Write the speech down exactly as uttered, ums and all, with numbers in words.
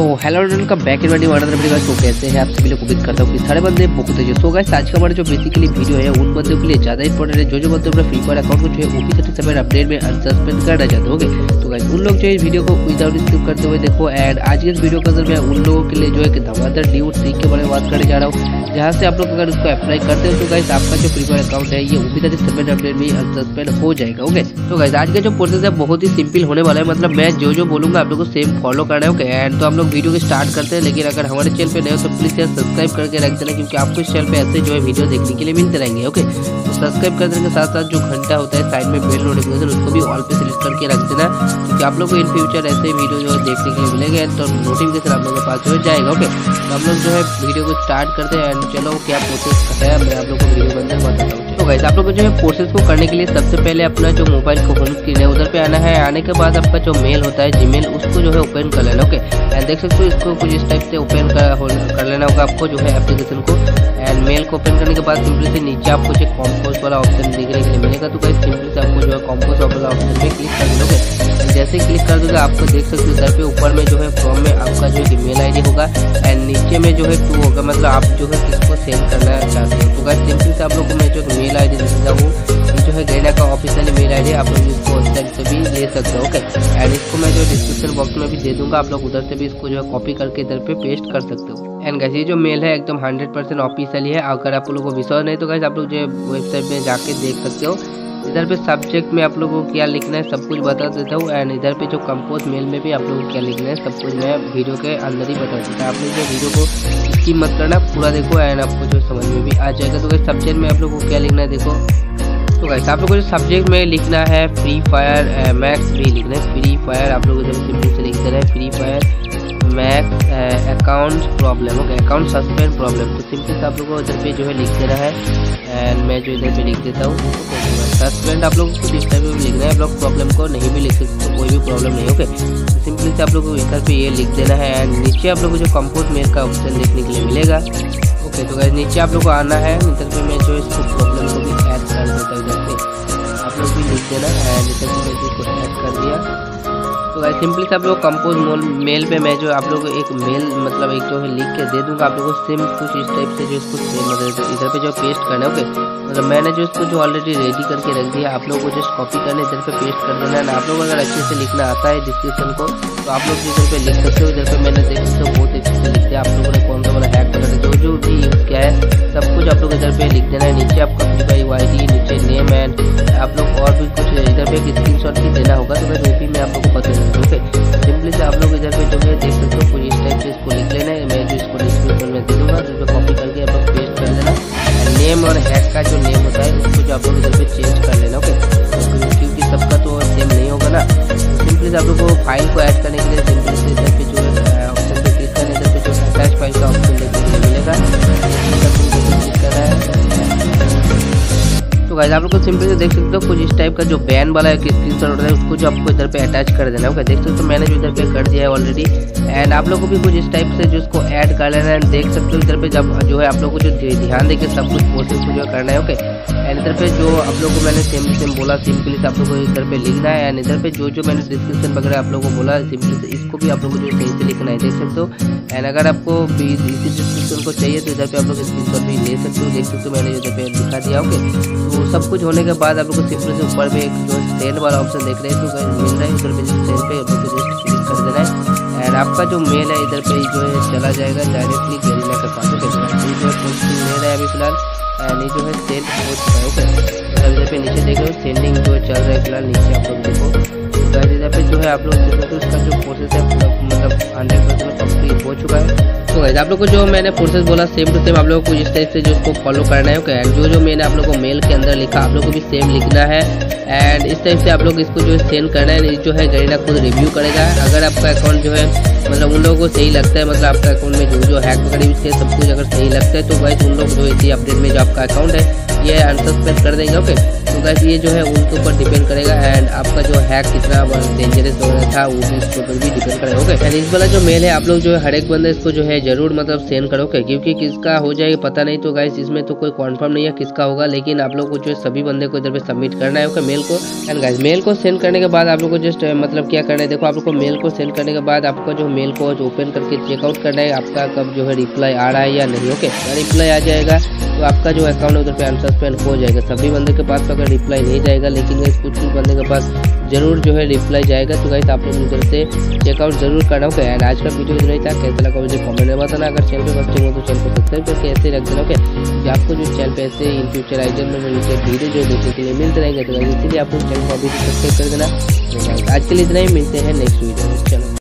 तो hello everyone का back in video another video. तो कैसे हैं आप सभी लोग? उम्मीद करता हूँ कि सारे बंदे बहुत तेज। सो गाइस आज का हमारा जो बेसिकली वीडियो है उन बंदों के लिए ज्यादा इंपॉर्टेंट है जो जो बंदे अपना फ्री फायर अकाउंट को जो है ओपी थर्टी सेवन अपडेट में अनसस्पेंड करना चाहते होंगे। तो गाइस उन लोग जो इस वीडियो को विदाउट स्किप करते हुए देखो। एंड आज के इस वीडियो के अंदर मैं उन लोगों के लिए जो है धमाधर न्यू ट्रिक के बारे में बात करने जा रहा हूँ, जहाँ से आप लोग अगर उसको अप्लाई करते हो तो गाइस आपका जो फ्री फायर अकाउंट है ये ओपी थर्टी सेवन अपडेट में अनसस्पेंड हो जाएगा। ओके तो गाइस आज का जो प्रोसेस है बहुत ही सिंपल होने वाला है, मतलब मैं जो जो बोलूंगा आप लोग को सेम फॉलो करना है। ओके एंड तो हम लोग वीडियो को स्टार्ट करते हैं, लेकिन अगर हमारे चैनल पे नए हो तो प्लीज यार सब्सक्राइब करके रख देना, क्योंकि आपको इस चैनल पे ऐसे जो है वीडियो देखने के लिए मिलते रहेंगे। ओके तो सब्सक्राइब कर देने के साथ साथ जो घंटा होता है साइड में बेल नोटिफिकेशन उसको भी ऑल पे सिलेक्ट करके रख देना, क्योंकि आप लोग को इन फ्यूचर ऐसे वीडियो जो है देखने के लिए मिलेंगे तो नोटिफिकेशन आप लोगों के पास जो है जाएगा। ओके तो हम लोग जो है वीडियो को स्टार्ट करते हैं। एंड चलो क्या प्रोसेस करता है मैं आप लोग को वीडियो के अंदर बताता हूँ। तो गाइस आप लोग को जो है प्रोसेस को करने के लिए सबसे पहले अपना जो मोबाइल का होम स्क्रीन है उधर पे आना है। आने के बाद आपका जो मेल होता है जीमेल उसको जो है ओपन कर लेना। ओके एंड देख सकते हो इसको कुछ इस टाइप से ओपन कर, कर लेना होगा आपको जो है एप्लीकेशन को। एंड मेल को ओपन करने के बाद सिंपली से नीचे आपको जो कॉम्पोज वाला ऑप्शन देखने के लिए मिलेगा। तो गाइस सिंपली से आपको जो है कॉम्पोज वाला ऑप्शन पे क्लिक कर दोगे। जैसे क्लिक कर दोगे आपको देख सकते हो इधर पे ऊपर में जो है फॉर्म में आपका जो है ईमेल आईडी होगा एंड नीचे में जो है टू होगा, मतलब आप जो है किसको सेंड करना चाहते हो। तो गाइस सिंपली से आप लोग को मैं जो मेल आईडी देता हूँ जो है गैना का ऑफिशियल मेल आईडी, आप लोग इसको उस टाइप से भी ले सकते हो। ओके एंड इसको मैं जो डिस्क्रिप्शन बॉक्स में भी दे दूंगा, आप लोग उधर से भी इसको जो है कॉपी करके इधर पे पेस्ट कर सकते हो। एंड गाइस ये जो मेल है एकदम हंड्रेड परसेंट ऑफिशियल है। अगर आप लोगों को विश्वास नहीं तो गाइस आप लोग जो वेबसाइट में जाके देख सकते हो। इधर पे सब्जेक्ट में आप लोगों को क्या लिखना है सब कुछ बता देता हूँ। एंड इधर पे जो कंपोज मेल में भी आप लोगों को क्या लिखना है सब कुछ मैं वीडियो के अंदर ही बता देता हूँ। आप लोग जो वीडियो को स्किप मत करना, पूरा देखो एंड आपको जो समझ में भी आ जाएगा। तो गाइस सब्जेक्ट में आप लोगों को क्या लिखना है देखो। तो गाइस आप लोगों को जो सब्जेक्ट में लिखना है फ्री फायर मैक्स भी लिखना है। फ्री फायर आप लोग इधर सिंपल से लिख देना है free fire max account problem. Okay account suspend problem. तो सिंपल से आप लोगों को इधर पे जो है लिख देना है। एंड मैं जो इधर पे लिख देता हूँ सस्पेंड। आप लोगों को इस टाइप में लिखना है, आप लोग प्रॉब्लम को नहीं भी लिख सकते, कोई भी प्रॉब्लम नहीं। ओके सिंपली से आप लोगों को इधर पे ये लिख देना है। एंड नीचे आप लोगों को जो कंपोज मेल का ऑप्शन देखने के लिए मिलेगा। ओके तो गाइस नीचे आप लोग को आना है। इधर पे मैं जो इसको प्रॉब्लम को भी ऐड कर देता हूँ, इधर पे आप लोग भी लिख देना। एंड इधर पे मैं इसको ऐड कर दिया। तो गाइस सिंपली से आप लोग कंपोज मेल पे मैं जो आप लोगों को एक मेल मतलब एक जो है लिख के दे दूंगा, आप लोगों को सेम कुछ इस टाइप से जो इसको मतलब इधर पे जो पेस्ट करना है। ओके मतलब मैंने जो इसको जो ऑलरेडी रेडी करके रख दिया, आप लोगों को जस्ट कॉपी करना इधर पे पेस्ट कर देना है। आप लोग अगर अच्छे से लिखना आता है डिस्क्रिप्शन को तो आप लोग इधर पे लिख सकते हो। इधर पे मैंने देख सकते हो बहुत अच्छे से लिख दिया। आप लोगों ने कौन सा वाला हैक बना जो जो भी यूज किया है सब कुछ आप लोग इधर पे लिख देना है। नीचे आपका फ्री फायर आईडी, नीचे नेम एंड आप लोग और भी कुछ इधर पे एक स्क्रीनशॉट भी देना होगा। तो मैं वो भी मैं आप लोग को बता दूंगा। ओके सिंपली से आप लोग इधर पे जो है देख सकते हो कुछ इस टाइप से इसको लिख लेना है। मैं जो इसको डिस्क्रिप्शन में दे दूंगा तो कॉपी करके आप लोग पेस्ट कर देना। नेम और हैक का जो नेम होता है उसको जो आप लोग इधर पे चेंज कर लेना। ओके क्योंकि सबका तो सेम नहीं होगा ना। सिंपली से आप लोग को फाइल को ऐड करने के लिए सिंपली से इधर पे जो है ऑप्शन पे क्लिक करना। इधर पे जो अटैच फाइल का ऑप्शन देखने को मिलेगा, क्लिक करना है। तो गाइस आप लोग को सिंपल से देख सकते हो कुछ इस टाइप का जो बैन वाला एक स्क्रीनशॉट होता है उसको जो आपको इधर पे अटैच कर देना है। ओके देख सकते हो मैंने जो इधर पे कर दिया है ऑलरेडी। एंड आप लोगों को भी कुछ इस टाइप से जो इसको ऐड कर लेना है। देख सकते हो इधर पे जब जो है आप लोगों को जो ध्यान देके सब कुछ प्रोसेस को जो करना है। ओके एंड इधर पे जो आप लोगों को मैंने सेम सेम बोला सिंपली से आप लोगों को इधर पे लिखना है। एंड इधर पे जो जो मैंने डिस्क्रिप्शन वगैरह आप लोगों को बोला सिंपली से इसको भी आप लोगों को जो सही से लिखना है, देख सकते हो। एंड अगर आपको इसी डिस्क्रिप्शन को चाहिए तो इधर पे आप लोग स्क्रीनशॉट भी ले सकते हो, देख सकते हो मैंने इधर पे दिखा दिया। ओके तो सब कुछ होने के बाद आप लोग को सिंपल से ऊपर में एक जो सेंड वाला ऑप्शन देख रहे हैं तो मिल रहा है, उधर पे सेंड पे आप लोग को जस्ट क्लिक कर देना है। एंड आपका जो मेल है इधर पे जो है चला जाएगा डायरेक्टली गैरीना के पास। ओके ये जो है पोस्टिंग ले रहा है अभी फिलहाल एंड ये जो है सेंड हो चुका है। ओके इधर पे नीचे देखो सेंडिंग जो है चल रहा है फिलहाल, नीचे आप लोग देखो। इधर पे जो है आप लोग देखो तो उसका जो प्रोसेस है मतलब हंड्रेड परसेंट कंप्लीट हो चुका है। तो गाइस आप लोग को जो मैंने प्रोसेस बोला सेम टू सेम आप लोगों को इस टाइप से जो उसको फॉलो करना है। ओके जो जो मैंने आप लोग को मेल के अंदर लिखा आप लोग को भी सेम लिखना है। एंड इस टाइप से आप लोग इसको जो है सेंड करना है। जो है गैरीना खुद रिव्यू करेगा। अगर आपका अकाउंट जो है मतलब उन लोगों को सही लगता है, मतलब आपका अकाउंट में जो जो हैक वगैरह यूज किया सब कुछ अगर सही लगता है तो गाइस उन लोग जो इसी अपडेट में जो आपका अकाउंट है ये अनसस्पेंड कर देंगे। ओके तो तो गाइस ये जो है उनके ऊपर डिपेंड करेगा एंड आपका जो हैक कितना डेंजरस वगैरह था वो भी इसके ऊपर भी डिपेंड करेगा। ओके एंड इस वाला जो मेल है आप लोग जो है हर एक बंदे इसको जो है जरूर मतलब सेंड करो ओके, क्योंकि किसका हो जाएगा पता नहीं। तो गाइस इसमें तो कोई कंफर्म नहीं है किसका होगा, लेकिन आप लोग को जो है सभी बंदे को इधर पे सबमिट करना है ओके मेल को। एंड गाइस मेल को सेंड करने के बाद आप लोग को जस्ट मतलब क्या करना है, देखो आप लोग को मेल को सेंड करने के बाद आपका जो मेल को ओपन करके चेकआउट करना है आपका कब जो है रिप्लाई आ रहा है या नहीं। ओके रिप्लाई आ जाएगा तो आपका जो अकाउंट उधर पे अनसस्पेंड हो जाएगा। सभी बंदे के पास तो अगर रिप्लाई नहीं जाएगा, लेकिन कुछ कुछ बंदे के पास जरूर जो है रिप्लाई जाएगा। तो गाइस आप लोग उधर से चेकआउट जरूर करना होगा। एंड आज का वीडियो इतना ही था, कैसा लगा मुझे कमेंट में बताना। अगर चैनल पे फर्स्ट टाइम हो तो चैनल को सब्सक्राइब करके ऐसे रख देना ओके, कि आपको जो चैनल पे ऐसे इन फ्यूचर आइटम में मुझे वीडियो जो देखने के लिए मिलते रहेंगे। तो इसलिए आप लोग चैनल को अभी सब्सक्राइब कर देना। आज के लिए इतना ही, मिलते हैं नेक्स्ट वीडियो में। चलो।